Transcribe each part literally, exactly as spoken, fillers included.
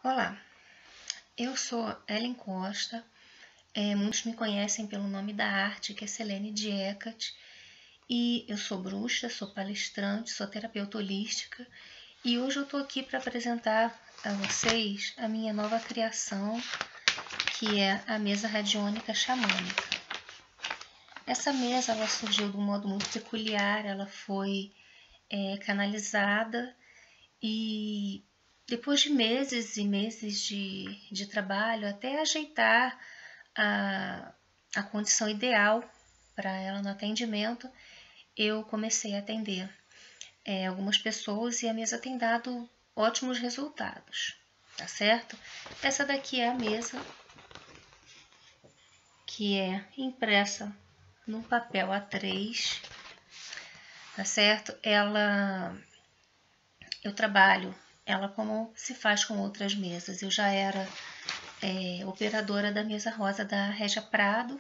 Olá, eu sou Ellen Costa, é, muitos me conhecem pelo nome da arte, que é Selene Diecat, e eu sou bruxa, sou palestrante, sou terapeuta holística, e hoje eu estou aqui para apresentar a vocês a minha nova criação, que é a mesa radiônica xamânica. Essa mesa ela surgiu de um modo muito peculiar, ela foi é, canalizada e depois de meses e meses de, de trabalho, até ajeitar a, a condição ideal para ela no atendimento, eu comecei a atender é, algumas pessoas e a mesa tem dado ótimos resultados, tá certo? Essa daqui é a mesa que é impressa no papel A três, tá certo? Ela, eu trabalho ela como se faz com outras mesas. Eu já era é, operadora da mesa rosa da Régia Prado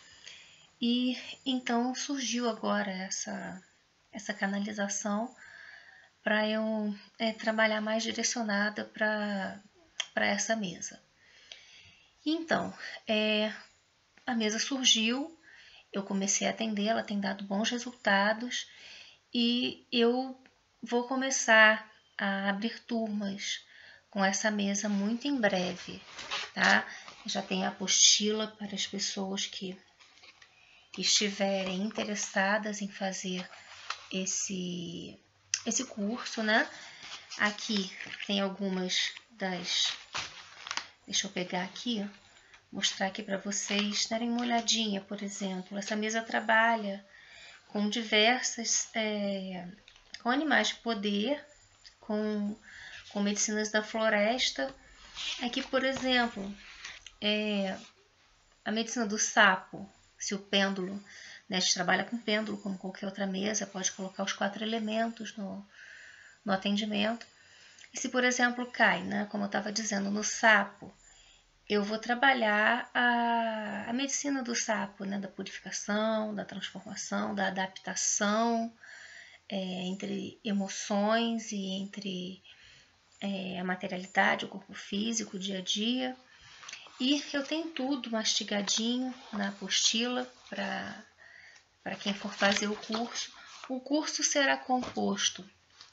e então surgiu agora essa, essa canalização para eu é, trabalhar mais direcionada para essa mesa. Então, é, a mesa surgiu, eu comecei a atender, ela tem dado bons resultados e eu vou começar a abrir turmas com essa mesa muito em breve, tá? Já tem a apostila para as pessoas que estiverem interessadas em fazer esse, esse curso, né? Aqui tem algumas das... Deixa eu pegar aqui, ó, mostrar aqui para vocês darem uma olhadinha, por exemplo. Essa mesa trabalha com diversas... É, com animais de poder, com, com medicinas da floresta. Aqui, por exemplo, é, a medicina do sapo, se o pêndulo, né, a gente trabalha com pêndulo, como qualquer outra mesa, pode colocar os quatro elementos no, no atendimento. E se, por exemplo, cai, né, como eu estava dizendo, no sapo, eu vou trabalhar a, a medicina do sapo, né, da purificação, da transformação, da adaptação, é, entre emoções e entre é, a materialidade, o corpo físico, o dia a dia. E eu tenho tudo mastigadinho na apostila para quem for fazer o curso. O curso será composto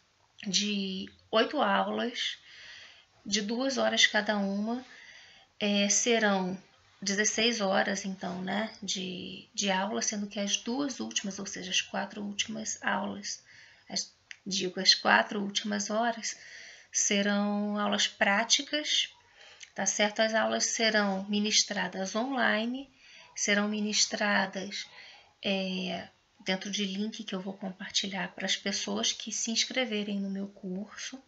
de oito aulas, de duas horas cada uma. É, serão dezesseis horas, então, né, de, de aula, sendo que as duas últimas, ou seja, as quatro últimas aulas, as, digo, as quatro últimas horas, serão aulas práticas, tá certo? As aulas serão ministradas online, serão ministradas é, dentro de link que eu vou compartilhar para as pessoas que se inscreverem no meu curso.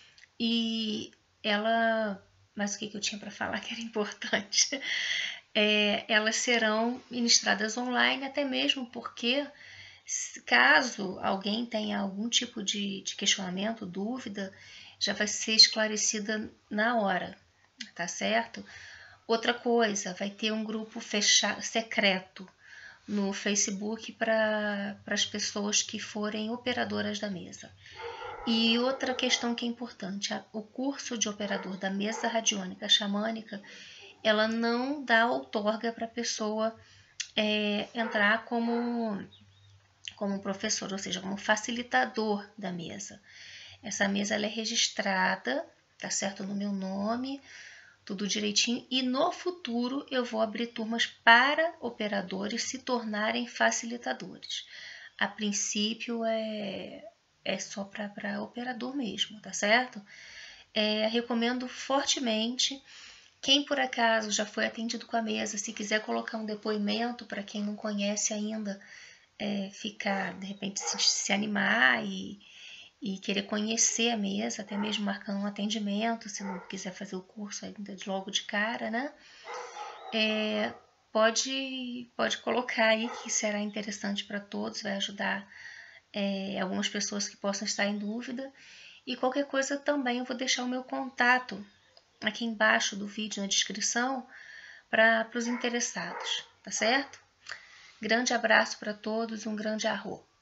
E ela... Mas o que eu tinha para falar que era importante? É, elas serão ministradas online, até mesmo porque, caso alguém tenha algum tipo de, de questionamento, dúvida, já vai ser esclarecida na hora, tá certo? Outra coisa, vai ter um grupo fechado, secreto no Facebook para as pessoas que forem operadoras da mesa. E outra questão que é importante, o curso de operador da mesa radiônica xamânica, ela não dá outorga para a pessoa é, entrar como, como professor, ou seja, como facilitador da mesa. Essa mesa ela é registrada, tá certo, no meu nome, tudo direitinho, e no futuro eu vou abrir turmas para operadores se tornarem facilitadores. A princípio é, é só para operador mesmo, tá certo? É, recomendo fortemente. Quem por acaso já foi atendido com a mesa, se quiser colocar um depoimento para quem não conhece ainda, é, ficar, de repente, se, se animar e, e querer conhecer a mesa, até mesmo marcando um atendimento, se não quiser fazer o curso ainda logo de cara, né? É, pode, pode colocar aí que será interessante para todos, vai ajudar é, algumas pessoas que possam estar em dúvida. E qualquer coisa também eu vou deixar o meu contato aqui embaixo do vídeo, na descrição, para os interessados, tá certo? Grande abraço para todos, um grande arro.